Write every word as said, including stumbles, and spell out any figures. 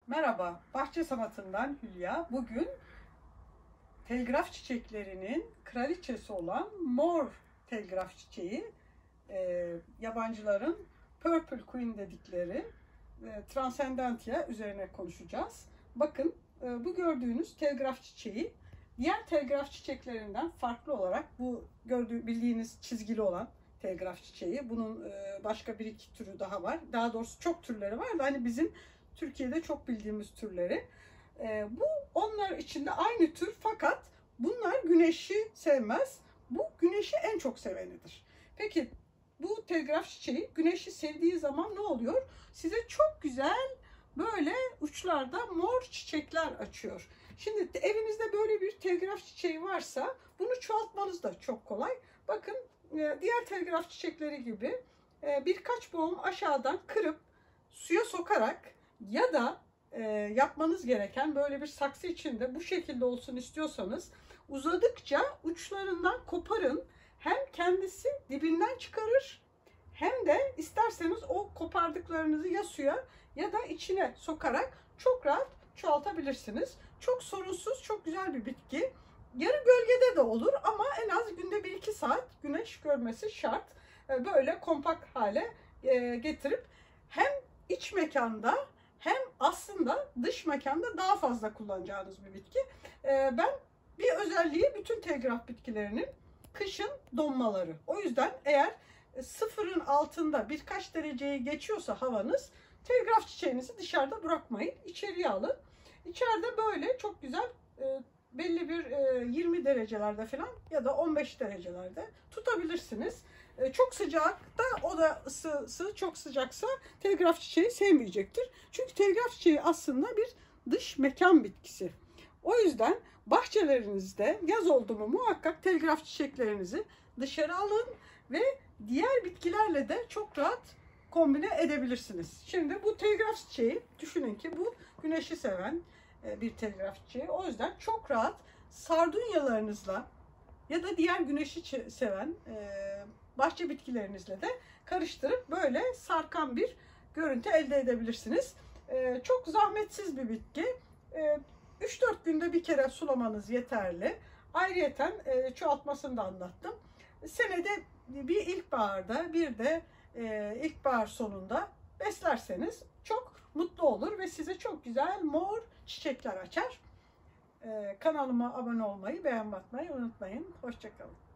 Merhaba, Bahçe Sanatı'ndan Hülya. Bugün telgraf çiçeklerinin kraliçesi olan mor telgraf çiçeği, e, yabancıların Purple Queen dedikleri e, Transcendentia üzerine konuşacağız. Bakın, e, bu gördüğünüz telgraf çiçeği diğer telgraf çiçeklerinden farklı olarak bu gördüğü bildiğiniz çizgili olan telgraf çiçeği. Bunun e, başka bir iki türü daha var. Daha doğrusu çok türleri var da hani bizim Türkiye'de çok bildiğimiz türleri. E, bu onlar içinde aynı tür, fakat bunlar güneşi sevmez. Bu güneşi en çok sevenidir. Peki bu telgraf çiçeği güneşi sevdiği zaman ne oluyor? Size çok güzel böyle uçlarda mor çiçekler açıyor. Şimdi evinizde böyle bir telgraf çiçeği varsa bunu çoğaltmanız da çok kolay. Bakın, diğer telgraf çiçekleri gibi birkaç boğum aşağıdan kırıp suya sokarak ya da e, yapmanız gereken, böyle bir saksı içinde bu şekilde olsun istiyorsanız, uzadıkça uçlarından koparın. Hem kendisi dibinden çıkarır, hem de isterseniz o kopardıklarınızı ya suya ya da içine sokarak çok rahat çoğaltabilirsiniz. Çok sorunsuz, çok güzel bir bitki. Yarı gölgede de olur ama en az günde bir iki saat güneş görmesi şart. Böyle kompakt hale getirip hem iç mekanda hem aslında dış mekanda daha fazla kullanacağınız bir bitki. Ben bir özelliği bütün telgraf bitkilerinin kışın donmaları. O yüzden eğer sıfırın altında birkaç dereceyi geçiyorsa havanız, telgraf çiçeğinizi dışarıda bırakmayın. İçeriye alın. İçeride böyle çok güzel belli bir yirmi derecelerde falan ya da on beş derecelerde tutabilirsiniz. Çok sıcakta oda ısısı çok sıcaksa telgraf çiçeği sevmeyecektir. Çünkü telgraf çiçeği aslında bir dış mekan bitkisi. O yüzden bahçelerinizde yaz oldu mu muhakkak telgraf çiçeklerinizi dışarı alın ve diğer bitkilerle de çok rahat kombine edebilirsiniz. Şimdi bu telgraf çiçeği, düşünün ki bu güneşi seven bir telgraf çiçeği. O yüzden çok rahat sardunyalarınızla ya da diğer güneşi seven bahçe bitkilerinizle de karıştırıp böyle sarkan bir görüntü elde edebilirsiniz. Çok zahmetsiz bir bitki. üç dört günde bir kere sulamanız yeterli. Ayrıyeten çoğaltmasını da anlattım. Senede bir ilkbaharda bir de ilkbahar sonunda beslerseniz çok mutlu olur ve size çok güzel mor çiçekler açar. Kanalıma abone olmayı, beğen atmayı unutmayın. Hoşça kalın.